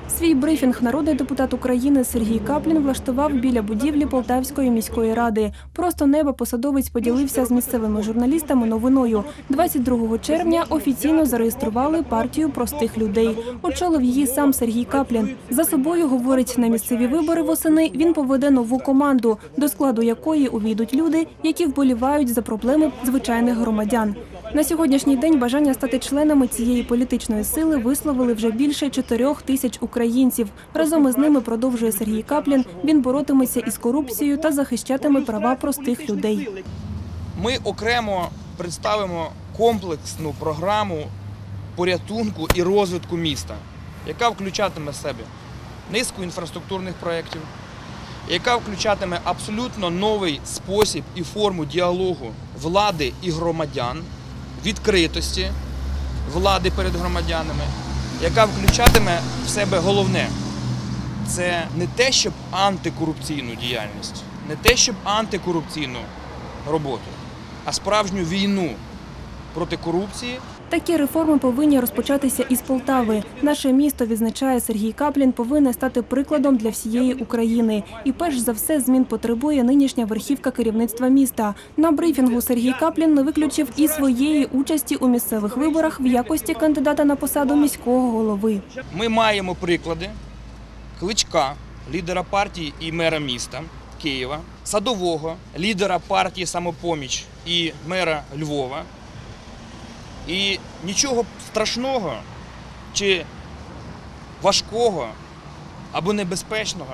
Свій брифінг народний депутат України Сергій Каплін влаштував біля будівлі Полтавської міської ради. Просто неба посадовець поділився з місцевими журналістами новиною. 22 червня офіційно зареєстрували партію простих людей. Очолив її сам Сергій Каплін. За собою, говорить, на місцеві вибори восени він поведе нову команду, до складу якої увійдуть люди, які вболівають за проблеми звичайних громадян. На сьогоднішній день бажання стати членами цієї політичної сили висловили вже більше 4 тисяч українців. Разом із ними, продовжує Сергій Каплін, він боротиметься із корупцією та захищатиме права простих людей. Ми окремо представимо комплексну програму порятунку і розвитку міста, яка включатиме в себе низку інфраструктурних проєктів, яка включатиме абсолютно новий спосіб і форму діалогу влади і громадян, відкритості влади перед громадянами, яка включатиме в себе головне – це не те, щоб антикорупційну діяльність, не те, щоб антикорупційну роботу, а справжню війну проти корупції. Такі реформи повинні розпочатися із Полтави. Наше місто, відзначає Сергій Каплін, повинне стати прикладом для всієї України. І перш за все змін потребує нинішня верхівка керівництва міста. На брифінгу Сергій Каплін не виключив і своєї участі у місцевих виборах в якості кандидата на посаду міського голови. Ми маємо приклади Кличка, лідера партії і мера міста Києва, Садового, лідера партії «Самопоміч» і мера Львова. І нічого страшного чи важкого або небезпечного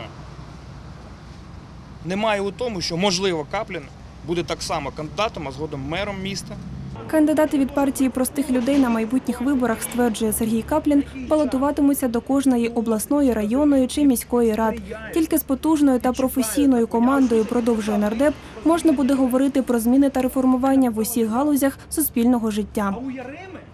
немає у тому, що, можливо, Каплін буде так само кандидатом, а згодом мером міста. Кандидати від партії простих людей на майбутніх виборах, стверджує Сергій Каплін, балотуватимуться до кожної обласної, районної чи міської рад. Тільки з потужною та професійною командою, продовжує нардеп, можна буде говорити про зміни та реформування в усіх галузях суспільного життя.